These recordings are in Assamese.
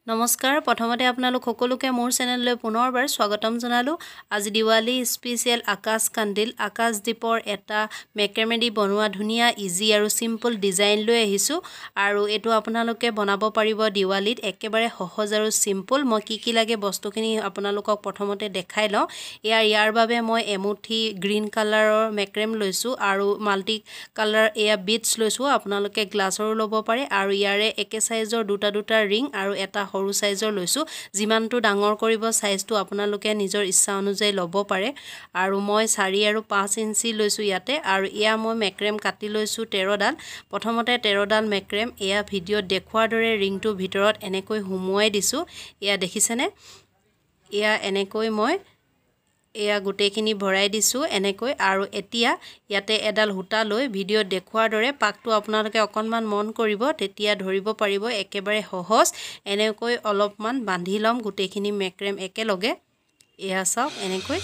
নমস্কাৰ প্ৰথমতে আপোনালোক সকলোকে মোৰ চেনেললৈ পুনৰবাৰ স্বাগতম জনালো। আজি দিৱালী স্পেশাল আকাশ কান্দিল আকাশ দীপৰ এটা মেক্ৰেমেডি বনোৱা ধুনিয়া ইজি আৰু সিম্পল ডিজাইন লৈ আহিছো আৰু এটো আপোনালোকে বনাব পাৰিব দিৱালীত একেবাৰে সহজ আৰু সিম্পল। মই কি লাগে বস্তুখিনি আপোনালোকক প্ৰথমতে দেখাই লওঁ। ইয়াৰ বাবে মই এমুঠি গ্ৰীন কালাৰৰ মেক্ৰেম লৈছো আৰু মাল্টি কালাৰ বিটস লৈছো। আপোনালোকে গ্লাছৰো ল'ব পাৰে আৰু ইয়াৰে একে সাইজৰ দুটা ৰিং আৰু এটা সৰু সাইজৰ লৈছো। যিমানটো ডাঙৰ কৰিব সাইজটো আপোনালোকে নিজৰ ইচ্ছা অনুযায়ী ল'ব পাৰে আৰু মই 4 আৰু 5 ইঞ্চি লৈছো ইয়াতে আৰু ইয়া মই মেক্ৰেম কাটি লৈছো 13 ডাল। প্ৰথমতে 13 ডাল মেক্ৰেম ইয়া ভিডিঅ দেখুৱাৰ দৰে ৰিংটো ভিতৰত এনেকৈ হুমুৱাই দিছো। ইয়া দেখিছেনে? ইয়া এনেকৈ মই এয়া গুটেখিনি ভৰাই দিছো এনেকৈ আৰু এতিয়া ইয়াতে এডাল হুটা লৈ ভিডিঅ দেখুৱাৰ দৰে পাকটো আপোনালোকে অকনমান মন কৰিব তেতিয়া ধৰিব পাৰিব। একেবাৰে সহজ। এনেকৈ অলপমান বান্ধি লম গুটেখিনি মেক্ৰেম একেলগে। এয়া চাওক এনেকৈ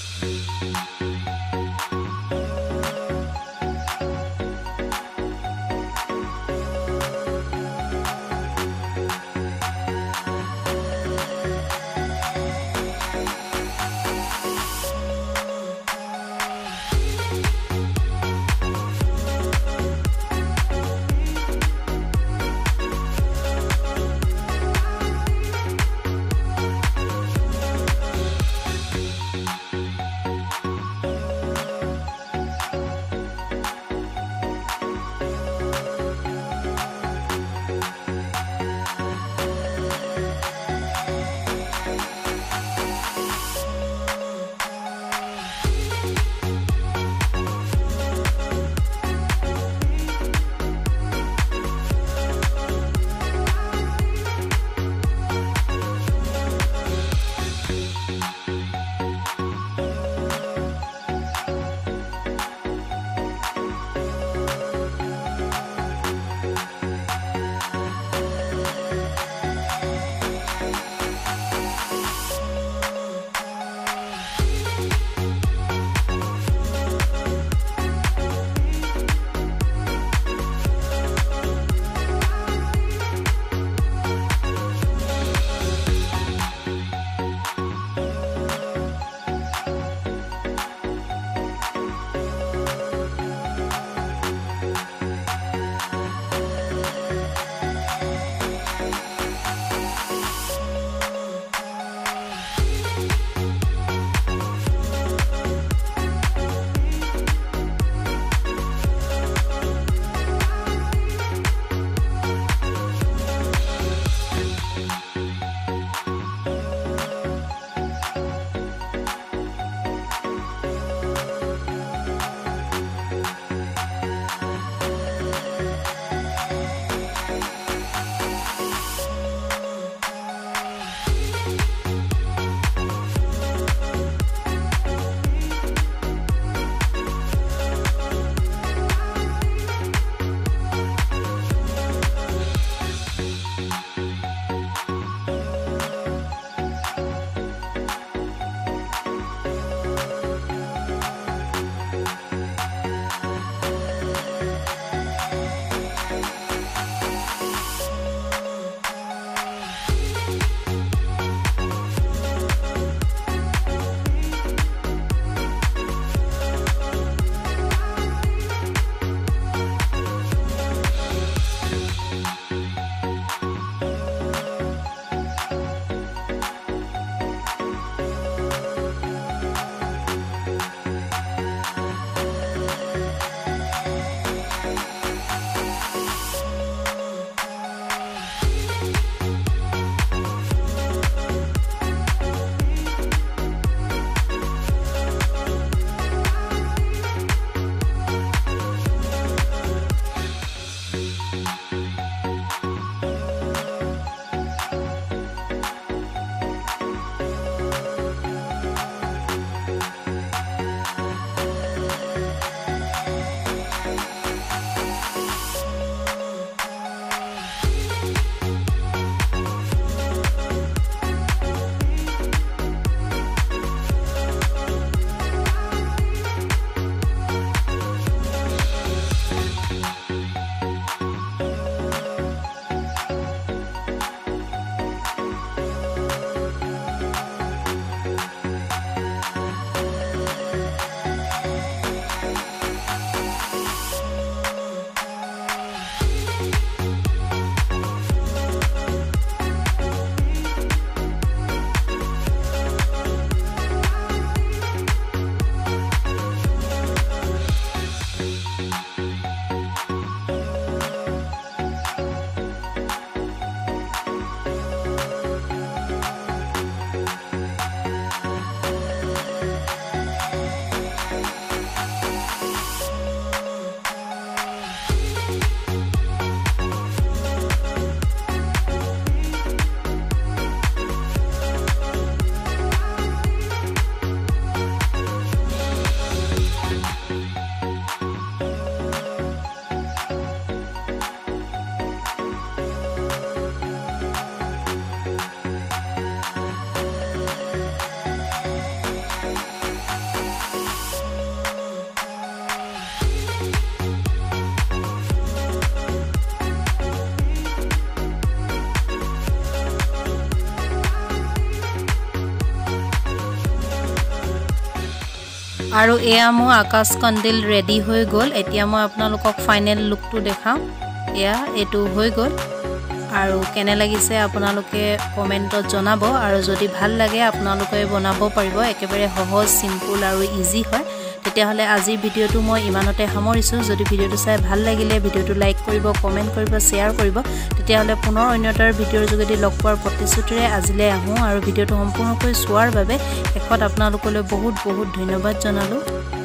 আৰু এয়া মোৰ আকাশ কণ্ডিল ৰেডি হৈ গ'ল এতিয়া মই আপোনালোকক ফাইনেল লুকটো দেখাম এয়া এটো হৈ গ'ল আৰু কেনে লাগিছে আপোনালোকে কমেন্টত জনাব আৰু যদি ভাল লাগে আপোনালোকে বনাব পাৰিব একেবাৰে সহজ সিম্পল আৰু ইজি হয় তেতিয়াহলে আজিৰ ভিডিওটো মই ইমানতে সামৰিছো যদি ভিডিওটো চাই ভাল লাগিলে ভিডিওটো লাইক কৰিব কমেন্ট কৰিব শেয়াৰ কৰিব তেতিয়াহলে পুনৰ অন্যটাৰ ভিডিওৰ যোগেদি লগ পোৱাৰ প্ৰতিশ্ৰুতিৰে আজিলৈ আহো আৰু ভিডিওটো সম্পূৰ্ণকৈ চোৱাৰ বাবে একত আপোনালোকলৈ বহুত বহুত ধন্যবাদ জনালো